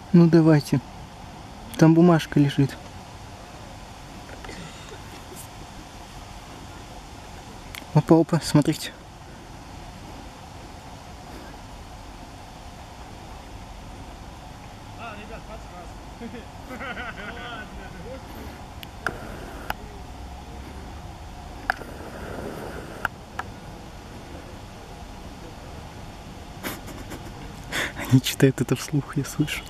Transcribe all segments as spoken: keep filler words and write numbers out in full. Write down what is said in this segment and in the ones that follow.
Ну давайте. Там бумажка лежит. Опа, опа, смотрите. А, ребят, подсказка. Они читают это вслух, я слышу.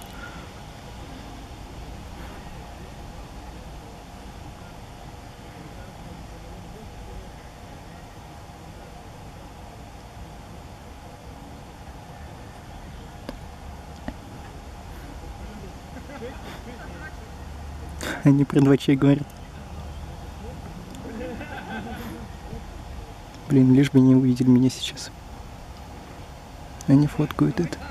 Они про двачей говорят. Блин, лишь бы не увидели меня сейчас. Они фоткают это.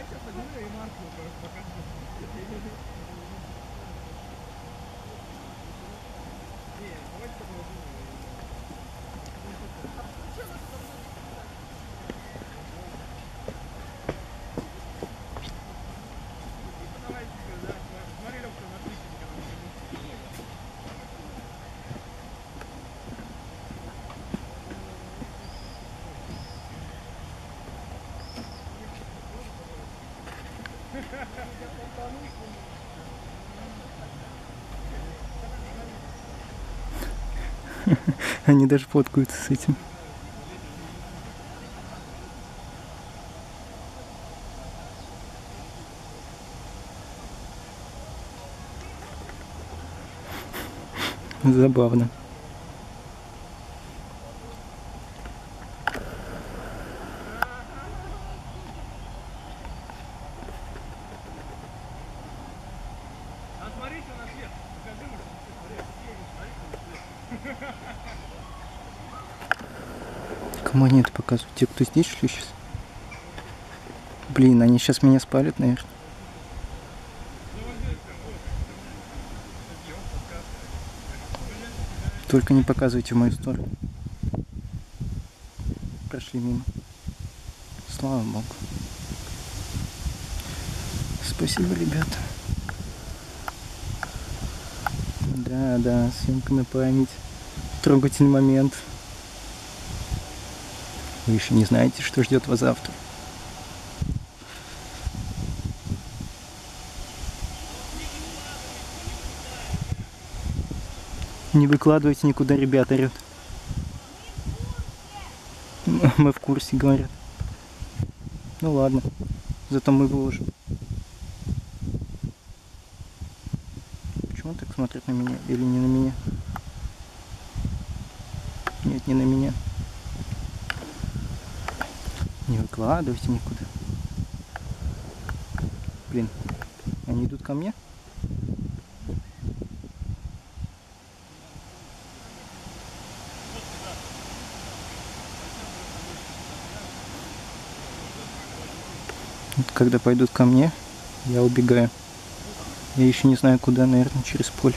Они даже фоткаются с этим. Забавно. А смотрите на свет. Покажи, может, смотри. Кому они это показывают? Те, кто здесь шли сейчас? Блин, они сейчас меня спалят, наверное. Только не показывайте в мою сторону. Прошли мимо. Слава Богу. Спасибо, ребята. Да, да, съемка на память. Трогательный момент. Вы еще не знаете, что ждет вас завтра. Не выкладывайте никуда, ребята, орёт. Мы в курсе, говорят. Ну ладно, зато мы выложим. Почему он так смотрит на меня или не на меня? Нет, не на меня. Не выкладывайте никуда. Блин, они идут ко мне? Вот когда пойдут ко мне, я убегаю. Я еще не знаю куда, наверное, через поле.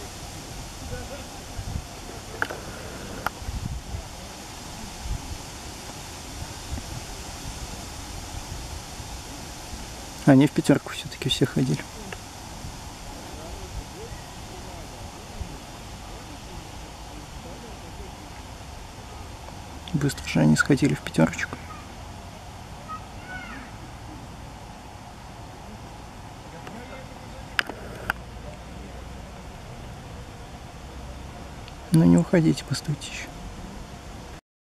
Они в пятерку все-таки все ходили. Быстро же они сходили в пятерочку. Ну не уходите, постойте еще.